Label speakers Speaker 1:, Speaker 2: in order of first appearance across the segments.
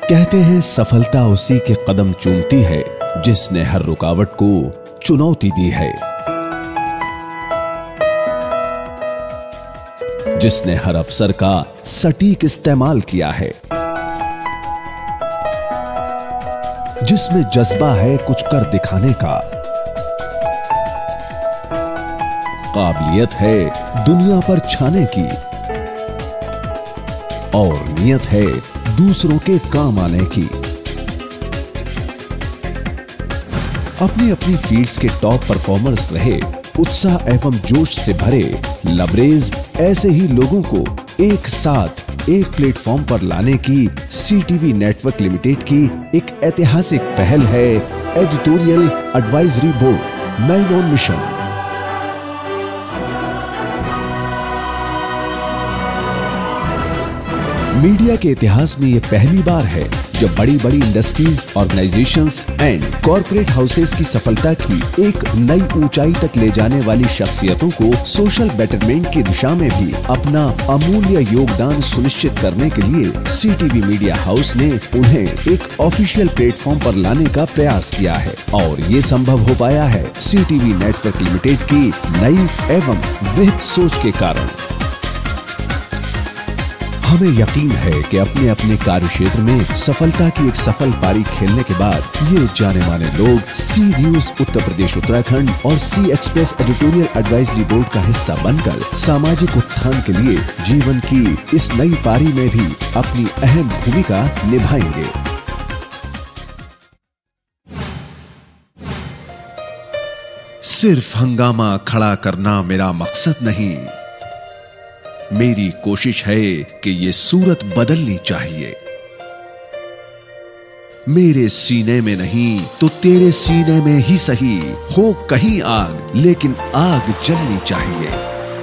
Speaker 1: कहते हैं सफलता उसी के कदम चूमती है जिसने हर रुकावट को चुनौती दी है, जिसने हर अवसर का सटीक इस्तेमाल किया है, जिसमें जज्बा है कुछ कर दिखाने का, काबिलियत है दुनिया पर छाने की और नियत है दूसरों के काम आने की। अपनी अपनी फील्ड्स के टॉप परफॉर्मर्स रहे, उत्साह एवं जोश से भरे लबरेज ऐसे ही लोगों को एक साथ एक प्लेटफॉर्म पर लाने की सीटीवी नेटवर्क लिमिटेड की एक ऐतिहासिक पहल है editorial advisory board man on mission. Media के इतिहास में यह पहली बार है जब बड़ी बड़ी industries, organisations and corporate houses की सफलता की एक नई ऊंचाई तक ले जाने वाली शख्सियतों को सोशल बेटरमेंट की दिशा में भी अपना अमूल्य योगदान सुनिश्चित करने के लिए सीटीवी मीडिया हाउस ने उन्हें एक ऑफिशियल प्लेटफॉर्म पर लाने का प्रयास किया है और ये संभव हो पाया है सीटीवी नेटवर्क लिमिटेड की नई एवं विहित सोच के कारण। हमें यकीन है कि अपने अपने कार्य क्षेत्र में सफलता की एक सफल पारी खेलने के बाद ये जाने माने लोग सी न्यूज उत्तर प्रदेश उत्तराखंड और C express editorial advisory board का हिस्सा बनकर सामाजिक उत्थान के लिए जीवन की इस नई पारी में भी अपनी अहम भूमिका निभाएंगे। सिर्फ हंगामा खड़ा करना मेरा मकसद नहीं, मेरी कोशिश है कि ये सूरत बदलनी चाहिए। मेरे सीने में नहीं तो तेरे सीने में ही सही हो कहीं आग, लेकिन आग जलनी चाहिए।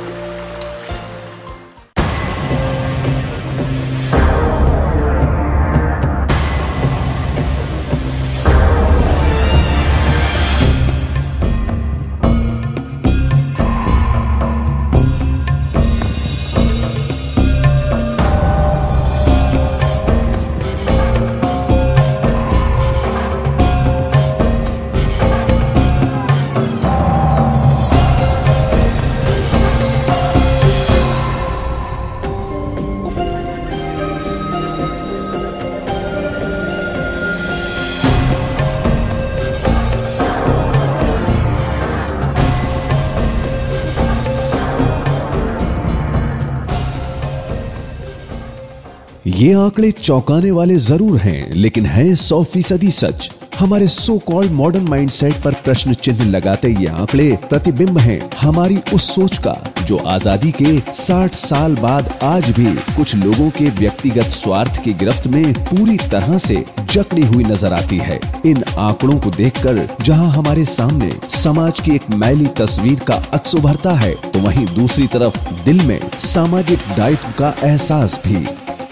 Speaker 1: ये आंकड़े चौंकाने वाले जरूर हैं, लेकिन हैं 100% सच। हमारे सो कॉल्ड मॉडर्न माइंडसेट पर प्रश्न चिन्ह लगाते ये आंकड़े प्रतिबिंब हैं हमारी उस सोच का जो आजादी के 60 साल बाद आज भी कुछ लोगों के व्यक्तिगत स्वार्थ की गिरफ्त में पूरी तरह से जकड़ी हुई नजर आती है। इन आंकड़ों को देखकर जहां हमारे सामने समाज की एक मैली तस्वीर का अक्स उभरता है, तो वहीं दूसरी तरफ दिल में सामाजिक दायित्व का एहसास भी।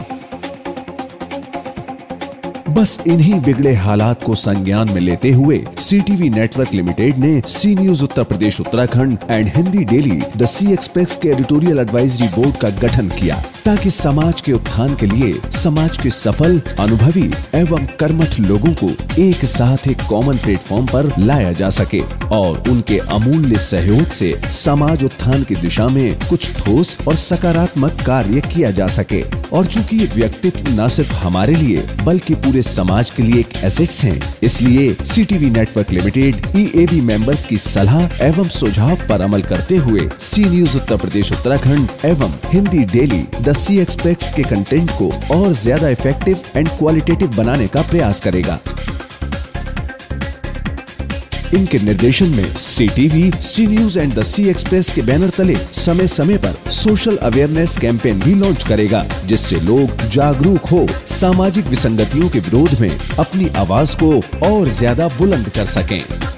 Speaker 1: बस इन्हीं बिगड़े हालात को संज्ञान में लेते हुए सीटीवी नेटवर्क लिमिटेड ने C news Uttar Pradesh Uttarakhand and Hindi daily the C express के एडिटोरियल एडवाइजरी बोर्ड का गठन किया ताकि समाज के उत्थान के लिए समाज के सफल, अनुभवी एवं कर्मठ लोगों को एक साथ एक कॉमन प्लेटफॉर्म पर लाया जा सके और उनके अमूल्य सहयोग से समाज उत्थान की दिशा में कुछ ठोस और सकारात्मक कार्य किया जा सके। और चूंकि ये व्यक्तित्व न सिर्फ हमारे लिए बल्कि पूरे समाज के लिए एक एसेट्स हैं, इसलिए CTV network limited EAB members की सलाह एवं सुझाव पर अमल करते हुए सी न्यूज उत्तर प्रदेश उत्तराखंड एवं Hindi daily the C express के कंटेंट को और ज्यादा इफेक्टिव एंड क्वालिटेटिव बनाने का प्रयास करेगा। इनके निर्देशन में CTV, C news and the C express के बैनर तले समय समय पर सोशल अवेयरनेस कैंपेन भी लॉन्च करेगा, जिससे लोग जागरूक हो सामाजिक विसंगतियों के विरोध में अपनी आवाज को और ज्यादा बुलंद कर सकें।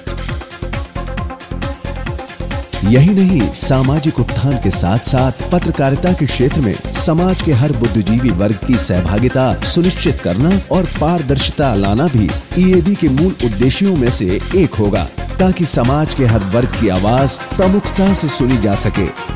Speaker 1: यही नहीं, सामाजिक उत्थान के साथ साथ पत्रकारिता के क्षेत्र में समाज के हर बुद्धिजीवी वर्ग की सहभागिता सुनिश्चित करना और पारदर्शिता लाना भी ईएबी के मूल उद्देश्यों में से एक होगा, ताकि समाज के हर वर्ग की आवाज प्रमुखता से सुनी जा सके।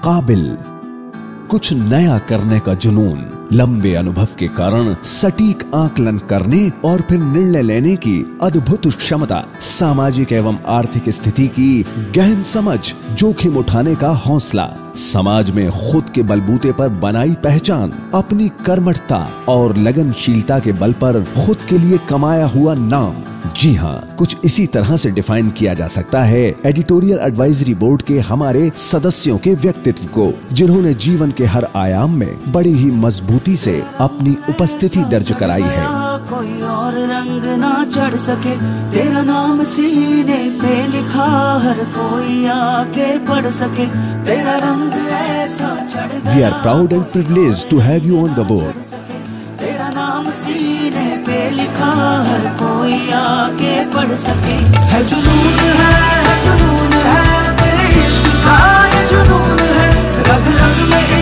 Speaker 1: काबिल, कुछ नया करने का जुनून, लंबे अनुभव के कारण सटीक आकलन करने और फिर निर्णय लेने की अद्भुत क्षमता, सामाजिक एवं आर्थिक स्थिति की गहन समझ, जोखिम उठाने का हौसला, समाज में खुद के बलबूते पर बनाई पहचान, अपनी कर्मठता और लगनशीलता के बल पर खुद के लिए कमाया हुआ नाम। जी हाँ, कुछ इसी तरह से डिफाइन किया जा सकता है एडिटोरियल एडवाइजरी बोर्ड के हमारे सदस्यों के व्यक्तित्व को, जिन्होंने जीवन के हर आयाम में बड़ी ही मजबूती से अपनी उपस्थिति दर्ज कराई है।
Speaker 2: कोई और रंग ना चढ़ सके, तेरा नाम सीने पे लिखा, हर कोई आके पढ़ सके, तेरा रंग ऐसा चढ़ गया।
Speaker 1: We are proud and privileged to have you on the board.
Speaker 2: तेरा नाम सीने पे लिखा, हर कोई आके पढ़ सके। है जुनून है जुनून है, तेरे इश्क का ये जुनून है, रग रग में